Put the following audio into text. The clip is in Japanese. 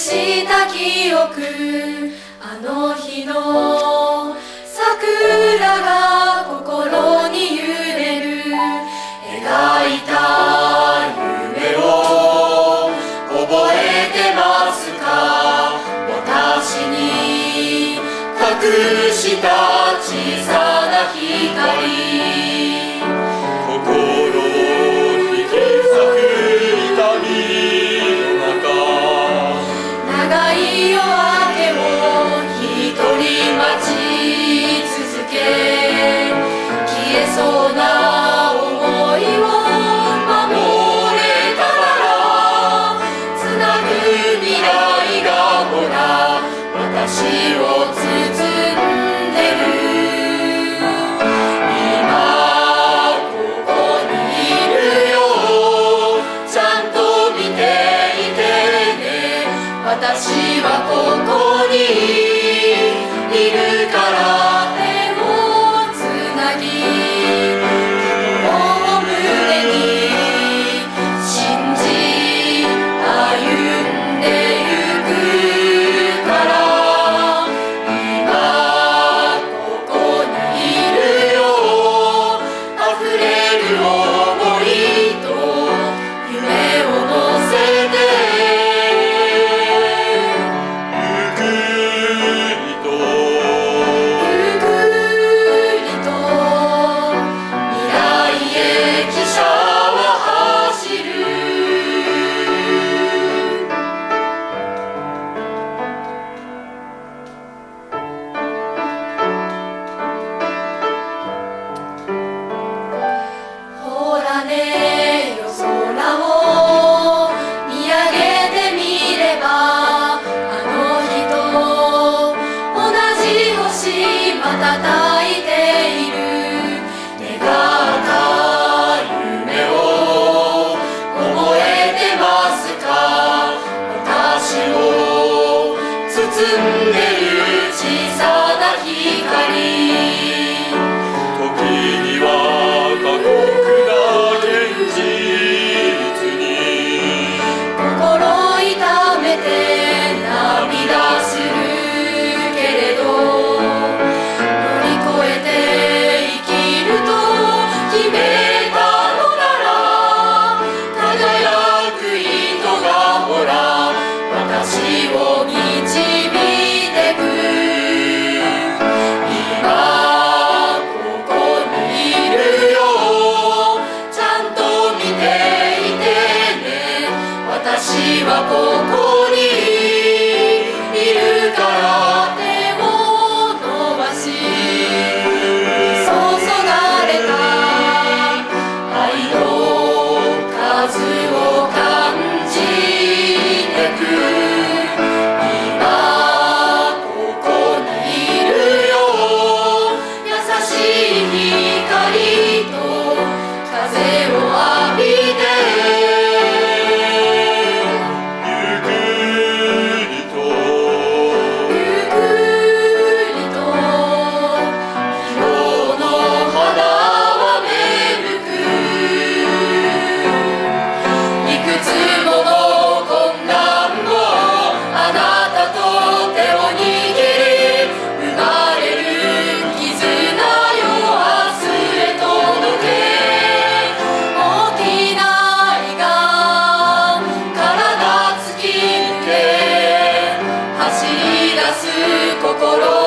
した記憶、あの日の桜が心に揺れる。描いた夢を覚えてますか？私に託した小さな光。そうな想いを守れたなら、つなぐ未来がほら私を包んでる。今ここにいるよ、ちゃんと見ていてね。私はここにいるから叩いている。願った夢を覚えてますか？私を包んでる小さな光。時には過酷な現実に心痛めて涙するけれど、私を導いてく。今ここにいるよ、ちゃんと見ていてね。私はここにいるから手を伸ばし、注がれた愛の数を感じてく。心